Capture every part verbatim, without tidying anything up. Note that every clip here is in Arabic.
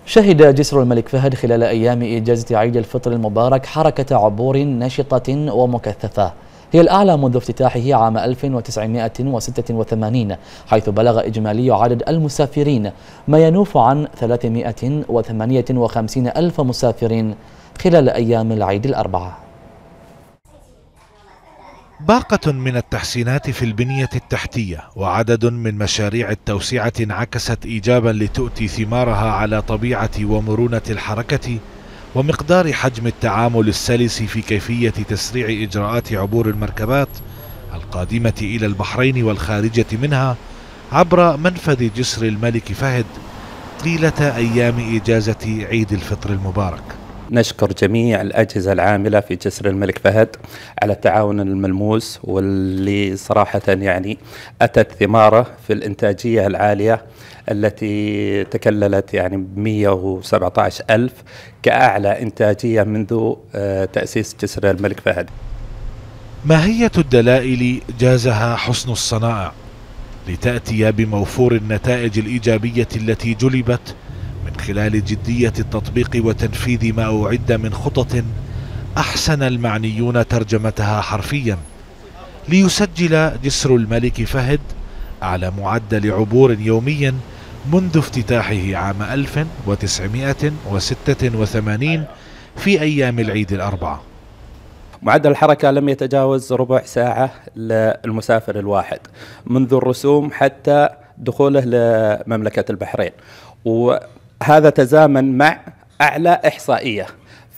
شهد جسر الملك فهد خلال أيام إجازة عيد الفطر المبارك حركة عبور نشطة ومكثفة، هي الأعلى منذ افتتاحه عام ألف وتسعمائة وستة وثمانين، حيث بلغ إجمالي عدد المسافرين ما ينوف عن ثلاثمائة وثمانية وخمسين ألف مسافر خلال أيام العيد الأربعة. باقة من التحسينات في البنية التحتية وعدد من مشاريع التوسعة انعكست إيجابا لتؤتي ثمارها على طبيعة ومرونة الحركة ومقدار حجم التعامل السلس في كيفية تسريع إجراءات عبور المركبات القادمة إلى البحرين والخارجة منها عبر منفذ جسر الملك فهد طيلة أيام إجازة عيد الفطر المبارك. نشكر جميع الأجهزة العاملة في جسر الملك فهد على التعاون الملموس واللي صراحة يعني أتت ثماره في الإنتاجية العالية التي تكللت يعني ب مئة وسبعة عشر ألف كأعلى إنتاجية منذ تأسيس جسر الملك فهد. ماهية الدلائل جازها حسن الصنائع لتأتي بموفور النتائج الإيجابية التي جلبت من خلال جدية التطبيق وتنفيذ ما أعد من خطط أحسن المعنيون ترجمتها حرفيا ليسجل جسر الملك فهد أعلى معدل عبور يومي منذ افتتاحه عام ألف وتسعمائة وستة وثمانين في أيام العيد الأربعة. معدل الحركة لم يتجاوز ربع ساعة للمسافر الواحد منذ الرسوم حتى دخوله لمملكة البحرين، وهذا تزامن مع أعلى إحصائية.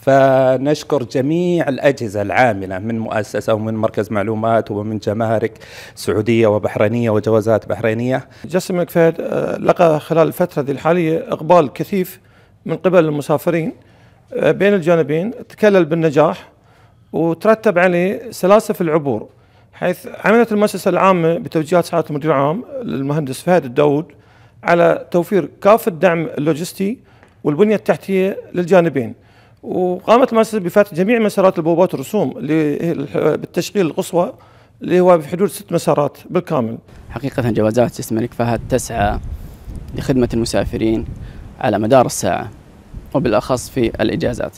فنشكر جميع الأجهزة العاملة من مؤسسة ومن مركز معلومات ومن جمارك سعودية وبحرينية وجوازات بحرينية. جسر الملك فهد لقى خلال الفترة ذي الحالية إقبال كثيف من قبل المسافرين بين الجانبين، تكلل بالنجاح وترتب عليه سلاسة في العبور، حيث عملت المؤسسة العامة بتوجيهات سعادة المدير العام للمهندس فهد الداود على توفير كافة الدعم اللوجستي والبنية التحتية للجانبين، وقامت المؤسسة بفتح جميع مسارات البوابات والرسوم بالتشغيل القصوى اللي هو بحدود ست مسارات بالكامل. حقيقة جوازات جسر الملك فهد تسعى لخدمة المسافرين على مدار الساعة، وبالأخص في الإجازات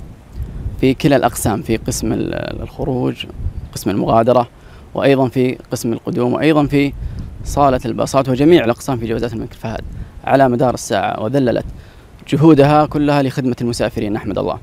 في كلا الأقسام، في قسم الخروج، قسم المغادرة، وأيضا في قسم القدوم، وأيضا في صالة الباصات، وجميع الأقسام في جوازات الملك فهد على مدار الساعة، وذللت جهودها كلها لخدمة المسافرين نحمد الله.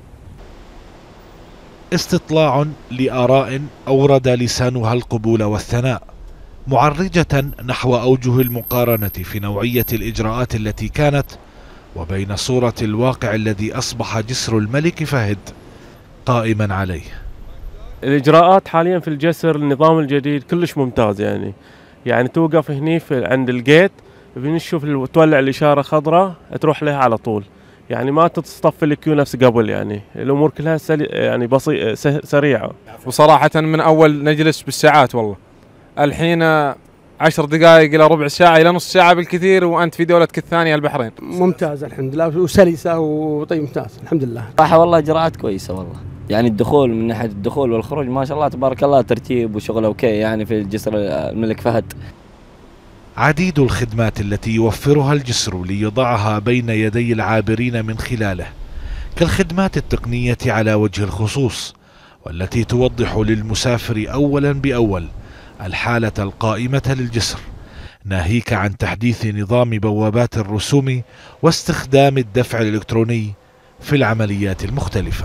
استطلاع لآراء أورد لسانها القبول والثناء، معرجة نحو أوجه المقارنة في نوعية الإجراءات التي كانت وبين صورة الواقع الذي أصبح جسر الملك فهد قائما عليه. الإجراءات حاليا في الجسر النظام الجديد كلش ممتاز، يعني يعني توقف هني في عند الجيت بنشوف تولع الإشارة خضراء تروح لها على طول، يعني ما تتصطف الكيو نفس قبل، يعني الأمور كلها يعني بسيطة سريعة. وصراحة من أول نجلس بالساعات، والله الحين عشر دقائق إلى ربع ساعة إلى نص ساعة بالكثير وأنت في دولتك الثانية البحرين. ممتاز الحمد لله وسلسة وطيب ممتاز الحمد لله. صراحة والله إجراءات كويسة والله، يعني الدخول من ناحية الدخول والخروج ما شاء الله تبارك الله ترتيب وشغل أوكي يعني في جسر الملك فهد. عديد الخدمات التي يوفرها الجسر ليضعها بين يدي العابرين من خلاله، كالخدمات التقنية على وجه الخصوص، والتي توضح للمسافر أولا بأول الحالة القائمة للجسر، ناهيك عن تحديث نظام بوابات الرسوم واستخدام الدفع الإلكتروني في العمليات المختلفة.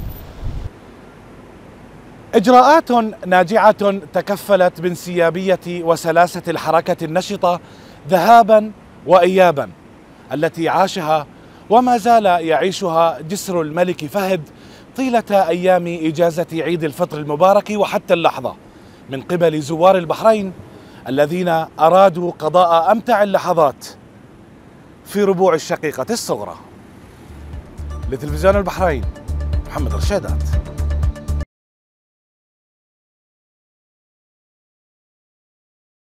إجراءات ناجعة تكفلت بانسيابية وسلاسة الحركة النشطة ذهابا وإيابا التي عاشها وما زال يعيشها جسر الملك فهد طيلة أيام إجازة عيد الفطر المبارك وحتى اللحظة من قبل زوار البحرين الذين أرادوا قضاء أمتع اللحظات في ربوع الشقيقة الصغرى. لتلفزيون البحرين، محمد رشادات.